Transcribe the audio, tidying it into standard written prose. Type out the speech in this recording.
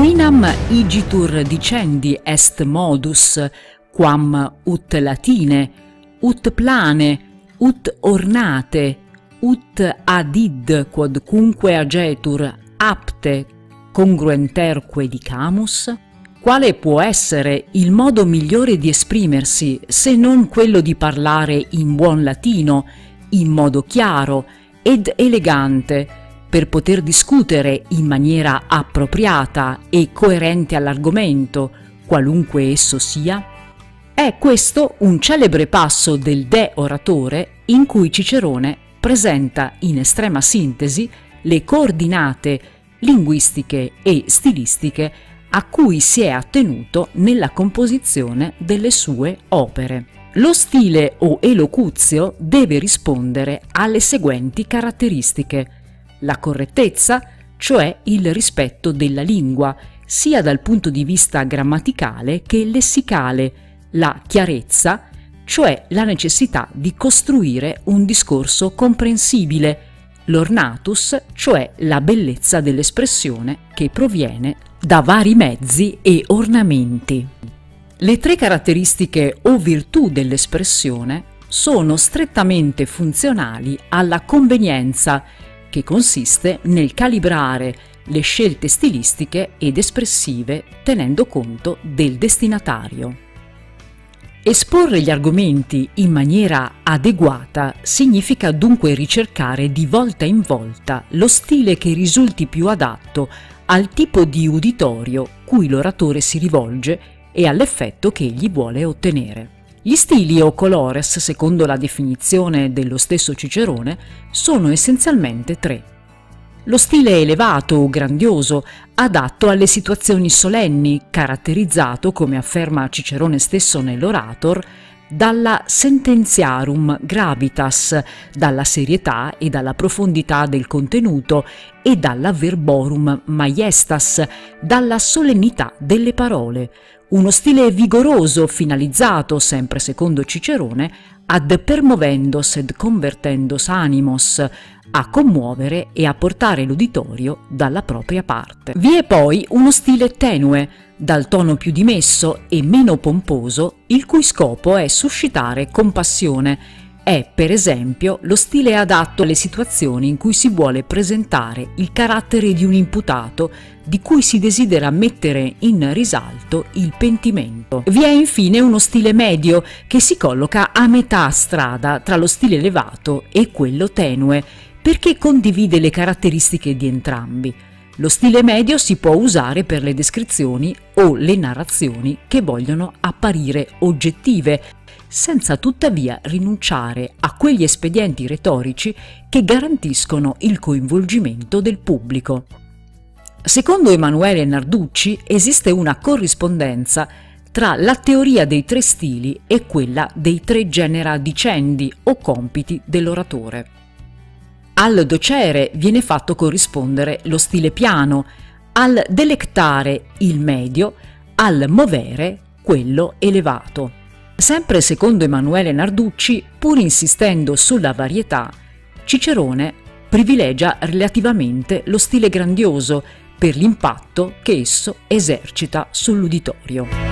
Quinam igitur dicendi est modus, quam ut latine, ut plane, ut ornate, ut adid quodcunque agetur apte congruenterque dicamus? Quale può essere il modo migliore di esprimersi se non quello di parlare in buon latino, in modo chiaro ed elegante, per poter discutere in maniera appropriata e coerente all'argomento, qualunque esso sia? È questo un celebre passo del De Oratore in cui Cicerone presenta in estrema sintesi le coordinate linguistiche e stilistiche a cui si è attenuto nella composizione delle sue opere. Lo stile o elocuzio deve rispondere alle seguenti caratteristiche: la correttezza, cioè il rispetto della lingua, sia dal punto di vista grammaticale che lessicale, la chiarezza, cioè la necessità di costruire un discorso comprensibile, l'ornatus, cioè la bellezza dell'espressione che proviene da vari mezzi e ornamenti. Le tre caratteristiche o virtù dell'espressione sono strettamente funzionali alla convenienza, che consiste nel calibrare le scelte stilistiche ed espressive tenendo conto del destinatario. Esporre gli argomenti in maniera adeguata significa dunque ricercare di volta in volta lo stile che risulti più adatto al tipo di uditorio cui l'oratore si rivolge e all'effetto che egli vuole ottenere. Gli stili o colores, secondo la definizione dello stesso Cicerone, sono essenzialmente tre. Lo stile elevato o grandioso, adatto alle situazioni solenni, caratterizzato, come afferma Cicerone stesso nell'Orator, dalla sententiarum gravitas, dalla serietà e dalla profondità del contenuto e dalla verborum majestas, dalla solennità delle parole. Uno stile vigoroso finalizzato, sempre secondo Cicerone, ad permovendos ed convertendos animos, a commuovere e a portare l'uditorio dalla propria parte. Vi è poi uno stile tenue, dal tono più dimesso e meno pomposo, il cui scopo è suscitare compassione. È, per esempio, lo stile adatto alle situazioni in cui si vuole presentare il carattere di un imputato di cui si desidera mettere in risalto il pentimento. Vi è infine uno stile medio che si colloca a metà strada tra lo stile elevato e quello tenue, perché condivide le caratteristiche di entrambi. Lo stile medio si può usare per le descrizioni o le narrazioni che vogliono apparire oggettive, senza tuttavia rinunciare a quegli espedienti retorici che garantiscono il coinvolgimento del pubblico. Secondo Emanuele Narducci esiste una corrispondenza tra la teoria dei tre stili e quella dei tre genera dicendi o compiti dell'oratore. Al docere viene fatto corrispondere lo stile piano, al delectare il medio, al movere quello elevato. Sempre secondo Emanuele Narducci, pur insistendo sulla varietà, Cicerone privilegia relativamente lo stile grandioso per l'impatto che esso esercita sull'uditorio.